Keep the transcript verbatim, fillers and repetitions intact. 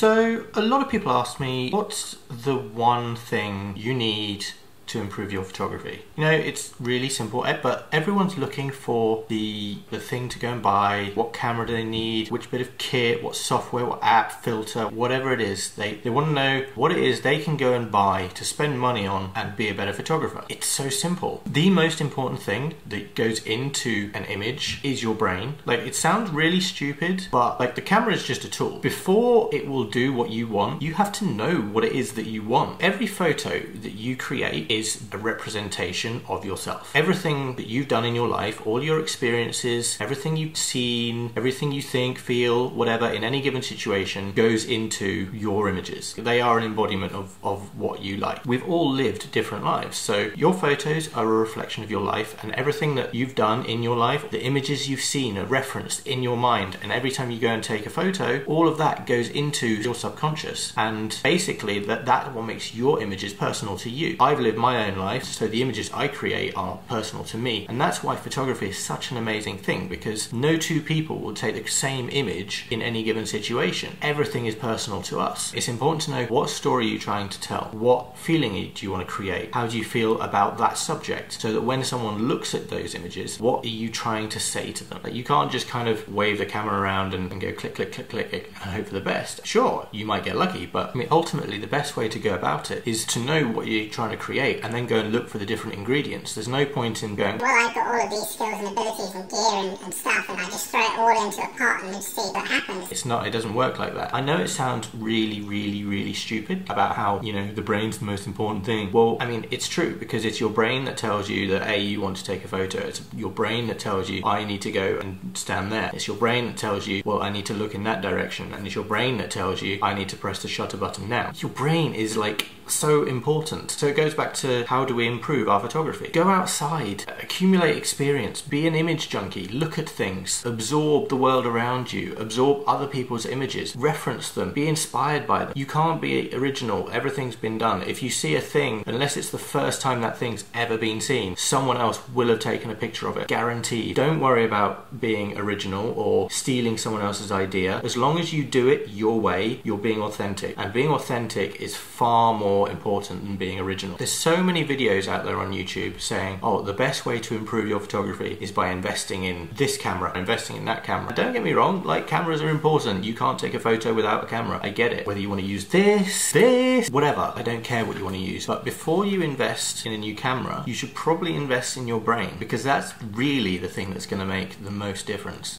So a lot of people ask me, what's the one thing you need to improve your photography? You know, it's really simple, but everyone's looking for the the thing to go and buy. What camera do they need? Which bit of kit? What software? What app? Filter? Whatever it is, they, they want to know what it is they can go and buy to spend money on and be a better photographer. It's so simple. The most important thing that goes into an image is your brain. Like, it sounds really stupid, but like the camera is just a tool. Before it will do what you want, you have to know what it is that you want. Every photo that you create is is a representation of yourself. Everything that you've done in your life, all your experiences, everything you've seen, everything you think, feel, whatever, in any given situation goes into your images. They are an embodiment of, of what you like. We've all lived different lives, so your photos are a reflection of your life, and everything that you've done in your life, the images you've seen are referenced in your mind, and every time you go and take a photo, all of that goes into your subconscious, and basically that, that's what makes your images personal to you. I've lived my own life, so the images I create are personal to me, and that's why photography is such an amazing thing, because no two people will take the same image in any given situation. Everything is personal to us. It's important to know what story you're trying to tell, what feeling do you want to create, how do you feel about that subject, so that when someone looks at those images, what are you trying to say to them? Like, you can't just kind of wave the camera around and, and go click, click, click, click, click, and hope for the best. Sure, you might get lucky, but I mean, ultimately the best way to go about it is to know what you're trying to create and then go and look for the different ingredients. There's no point in going, well, I've got all of these skills and abilities and gear and, and stuff, and I just throw it all into a pot and see what happens. It's not, it doesn't work like that. I know it sounds really, really, really stupid about how, you know, the brain's the most important thing. Well, I mean, it's true, because it's your brain that tells you that, A, you want to take a photo. It's your brain that tells you, I need to go and stand there. It's your brain that tells you, well, I need to look in that direction. And it's your brain that tells you, I need to press the shutter button now. Your brain is like so important. So it goes back to, how do we improve our photography? Go outside, accumulate experience, be an image junkie, look at things, absorb the world around you, absorb other people's images, reference them, be inspired by them. You can't be original, everything's been done. If you see a thing, unless it's the first time that thing's ever been seen, someone else will have taken a picture of it, guaranteed. Don't worry about being original or stealing someone else's idea. As long as you do it your way, you're being authentic, and being authentic is far more important than being original. There's so many videos out there on YouTube saying, oh, the best way to improve your photography is by investing in this camera, investing in that camera. Don't get me wrong, like, cameras are important. You can't take a photo without a camera. I get it. Whether you want to use this, this, whatever. I don't care what you want to use. But before you invest in a new camera, you should probably invest in your brain, because that's really the thing that's going to make the most difference.